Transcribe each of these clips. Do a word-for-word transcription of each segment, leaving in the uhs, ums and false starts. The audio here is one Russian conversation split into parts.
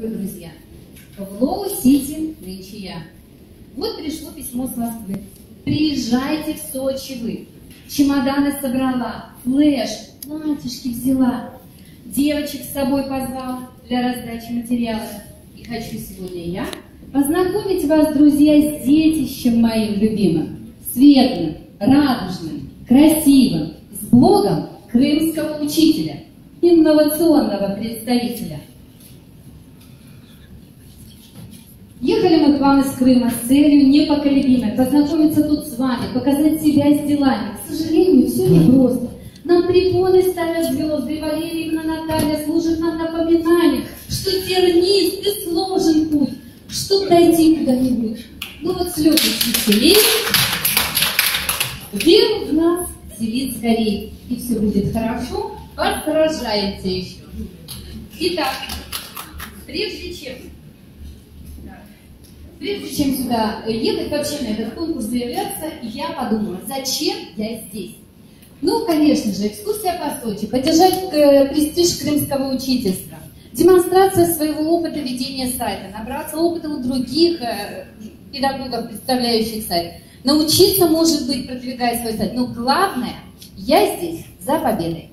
Ой, друзья, в Лоу-Сити нынче я. Вот пришло письмо с Москвы. Приезжайте в Сочи вы. Чемоданы собрала, флеш, платьишки взяла, девочек с собой позвала для раздачи материала. И хочу сегодня я познакомить вас, друзья, с детищем моим любимым, светлым, радужным, красивым, с блогом крымского учителя, инновационного представителя. Ехали мы к вам из Крыма с целью непоколебимой познакомиться тут с вами, показать себя с делами. К сожалению, все непросто. Нам препоны ставят звезды, и Валерьевна Наталья служит нам напоминанием, что тернист и сложен путь, чтоб дойти куда-нибудь. Ну вот слезы веселей, веру в нас вселит скорее, и все будет хорошо, подражаете еще. Итак, прежде чем... Прежде чем сюда ехать, вообще на этот конкурс заявляться, я подумала, зачем я здесь? Ну, конечно же, экскурсия по Сочи, поддержать престиж крымского учительства, демонстрация своего опыта ведения сайта, набраться опыта у других педагогов, представляющих сайт, научиться, может быть, продвигая свой сайт. Но главное, я здесь за победой.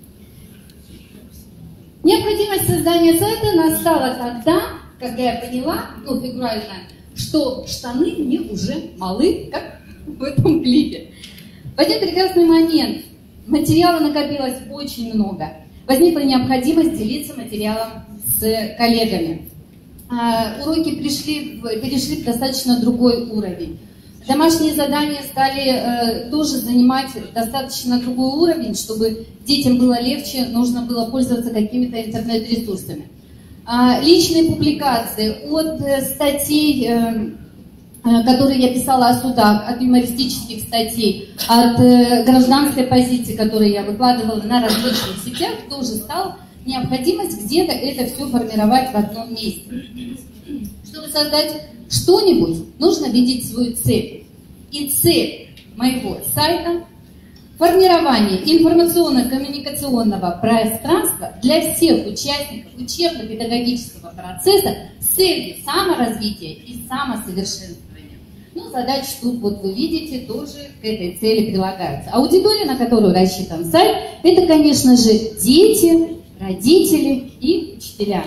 Необходимость создания сайта настала тогда, когда я поняла, ну, фигурально, что штаны мне уже малы, как в этом клипе. В один прекрасный момент материала накопилось очень много. Возникла необходимость делиться материалом с коллегами. А, уроки пришли, перешли в достаточно другой уровень. Домашние задания стали э, тоже занимать достаточно другой уровень, чтобы детям было легче, нужно было пользоваться какими-то интернет-ресурсами. Личные публикации от статей, которые я писала о судах, от юмористических статей, от гражданской позиции, которые я выкладывала на различных сетях, тоже стала необходимость где-то это все формировать в одном месте. Чтобы создать что-нибудь, нужно видеть свою цель. И цель моего сайта — формирование информационно-коммуникационного пространства для всех участников учебно-педагогического процесса с целью саморазвития и самосовершенствования. Ну, задачи тут, вот вы видите, тоже к этой цели прилагаются. Аудитория, на которую рассчитан сайт, это, конечно же, дети, родители и учителя.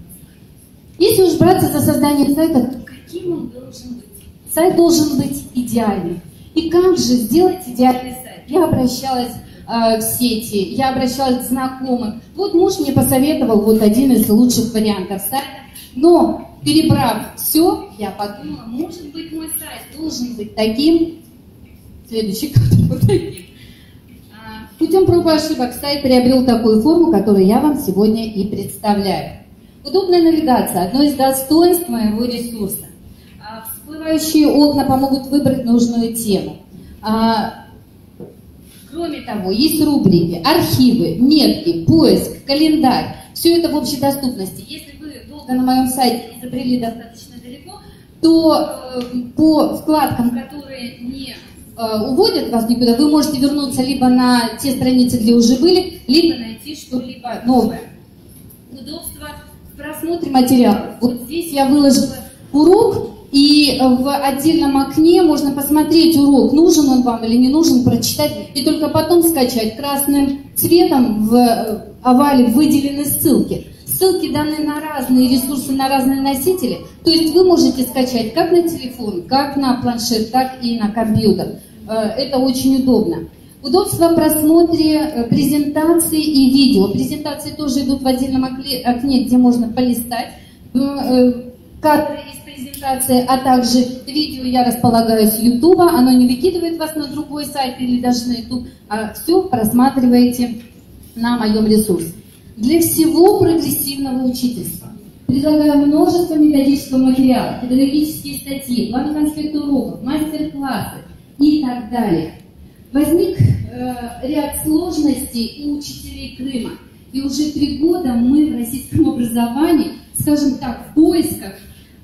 Если уж браться за создание сайта, то каким он должен быть? Сайт должен быть идеальным. И как же сделать идеальный сайт? Я обращалась э, в сети, я обращалась к знакомым. Вот муж мне посоветовал вот один из лучших вариантов сайта. Но, перебрав все, я подумала, может быть, мой сайт должен быть таким. Следующий кадр вот таким. А, путем проб и ошибок сайт приобрел такую форму, которую я вам сегодня и представляю. Удобная навигация – одно из достоинств моего ресурса. А, всплывающие окна помогут выбрать нужную тему. А, Кроме того, есть рубрики, архивы, метки, поиск, календарь. Все это в общей доступности. Если вы долго на моем сайте изобрели достаточно далеко, то э, по вкладкам, которые не э, уводят вас никуда, вы можете вернуться либо на те страницы, где уже были, либо найти что-либо новое. Удобство в просмотре материалов. Вот здесь я выложила урок. И в отдельном окне можно посмотреть урок, нужен он вам или не нужен, прочитать, и только потом скачать. Красным цветом в овале выделены ссылки. Ссылки даны на разные ресурсы, на разные носители. То есть вы можете скачать как на телефон, как на планшет, так и на компьютер. Это очень удобно. Удобство в просмотре презентаций и видео. Презентации тоже идут в отдельном окне, где можно полистать кадры из презентации, а также видео я располагаю с Ютуба, оно не выкидывает вас на другой сайт или даже на Ютуб, а все просматриваете на моем ресурсе. Для всего прогрессивного учительства предлагаю множество методического материала, педагогические статьи, планы конспекты уроков, мастер-классы и так далее. Возник э, ряд сложностей у учителей Крыма, и уже три года мы в российском образовании, скажем так, в поисках.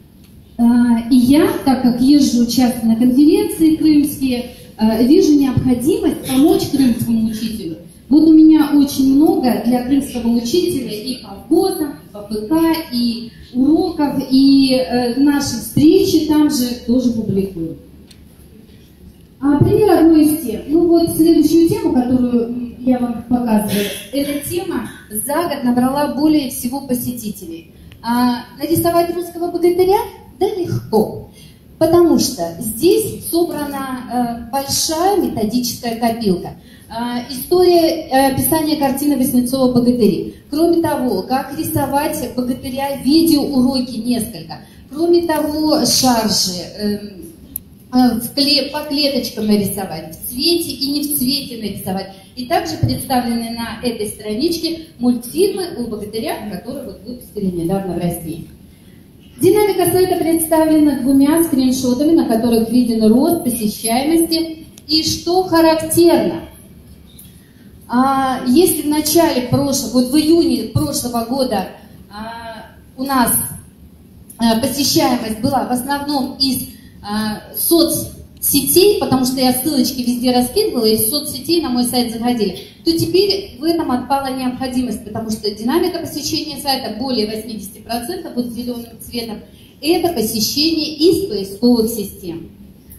И я, так как езжу часто на конференции крымские, вижу необходимость помочь крымскому учителю. Вот у меня очень много для крымского учителя и по ВГОСам, по ПК, и уроков. уроков и э, наши встречи там же тоже публикуем. А, пример одной из тем. Ну вот следующую тему, которую я вам показываю, эта тема за год набрала более всего посетителей. А, нарисовать русского богатыря? Да легко. Потому что здесь собрана э, большая методическая копилка. Э, история э, описания картины Васнецова «Богатыри». Кроме того, как рисовать богатыря, видеоуроки несколько. Кроме того, шаржи, э, э, в кле, по клеточкам нарисовать, в цвете и не в цвете нарисовать. И также представлены на этой страничке мультфильмы о богатырях, которые вот выпустили недавно в России. Динамика сайта представлена двумя скриншотами, на которых виден рост посещаемости. И что характерно, а, если в начале прошлого, вот в июне прошлого года а, у нас а, посещаемость была в основном из а, соцсетей, потому что я ссылочки везде раскидывала, из соцсетей на мой сайт заходили, то теперь в этом отпала необходимость, потому что динамика посещения сайта более восемьдесят процентов, вот зеленым цветом, это посещение из поисковых систем.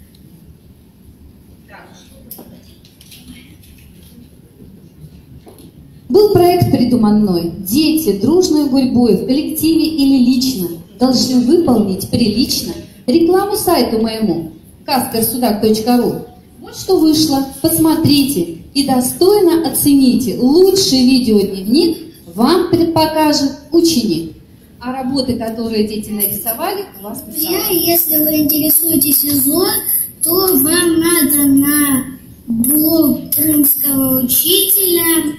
Был проект придуман мной. Дети дружной гурьбой в коллективе или лично должны выполнить прилично рекламу сайту моему каспер судак точка ру. Вот что вышло. Посмотрите и достойно оцените. Лучший видеодневник вам покажет ученик. А работы, которые дети нарисовали, у вас писали. Я, если вы интересуетесь ИЗО, то вам надо на блог крымского учителя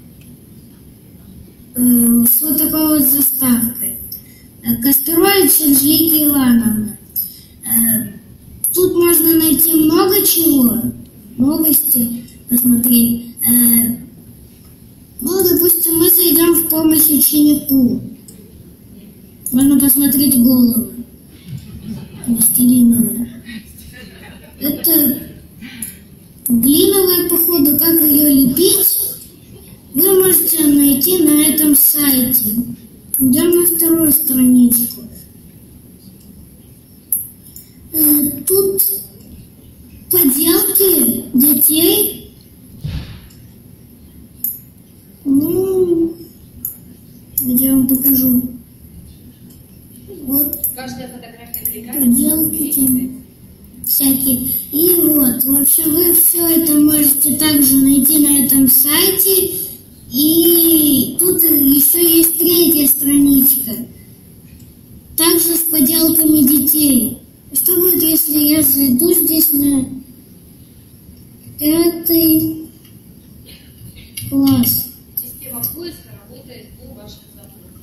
э, с вот такой вот заставкой. Кострович Анжелика Ивановна. Э, тут можно найти много чего, новости посмотреть. Э, ну, допустим, мы зайдем в помощь ученику. Можно посмотреть голову пластилиновую. Это глиновая, походу, как ее лепить, вы можете найти на этом сайте. Идем на вторую страничку. Тут поделки детей. Ну, где я вам покажу. Вот. Каждая фотография поделки всякие. И вот, в общем, вы все это можете также найти на этом сайте. И тут еще есть третья страничка. Также с поделками детей. Что будет, если я зайду здесь на пятый класс? Система поиска работает по вашим запросам.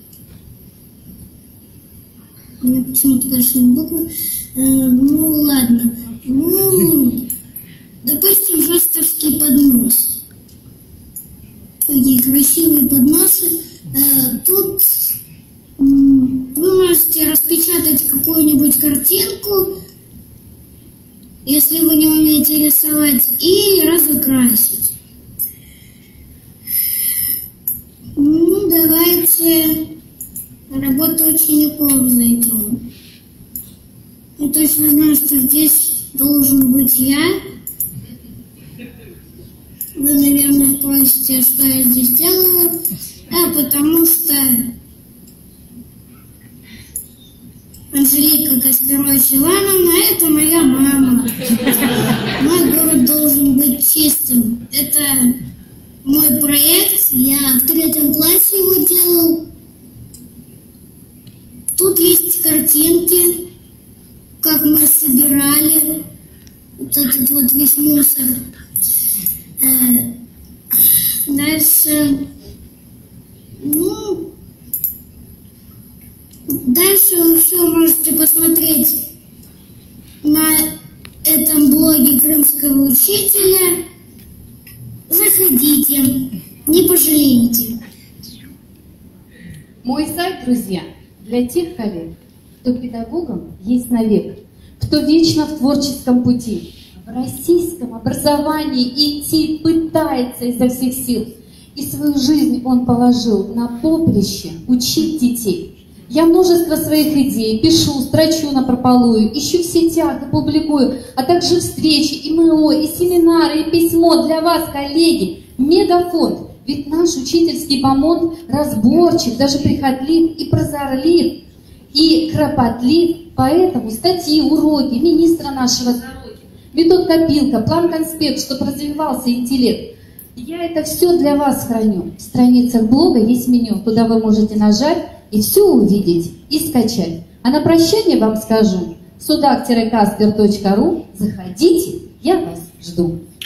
У меня почему-то большие буквы. Э, ну ладно. Ну, допустим, жестовский поднос. Такие красивые подносы. Э, тут э, вы можете распечатать какую-нибудь картинку, если вы не умеете рисовать, и разукрасить. Ну, давайте работу учеников зайдем. Я точно знаю, что здесь должен быть я. Вы, наверное, спросите, что я здесь делаю. Да, потому что Анжелика Косперович Ивановна — это моя мама. Мой город должен быть чистым. Это мой проект. Я в третьем классе его делал. Тут есть картинки, как мы собирали вот этот вот весь мусор. Э, дальше, ну, дальше вы все можете посмотреть на этом блоге крымского учителя. Заходите, не пожалеете. Мой сайт, друзья, для тех коллег, кто педагогом есть навек, кто вечно в творческом пути, в российском образовании идти пытается изо всех сил, и свою жизнь он положил на поприще учить детей. Я множество своих идей пишу, строчу напропалую, ищу в сетях и публикую, а также встречи, и МО, и семинары, и письмо для вас, коллеги. Мегафонд. Ведь наш учительский помонд разборчив, даже прихотлив и прозорлив, и кропотлив. Поэтому статьи, уроки министра нашего здоровья, метод копилка, план конспект, чтобы развивался интеллект. Я это все для вас храню. В страницах блога есть меню, куда вы можете нажать и все увидеть и скачать. А на прощание вам скажу: судак каспер точка ру, заходите, я вас жду.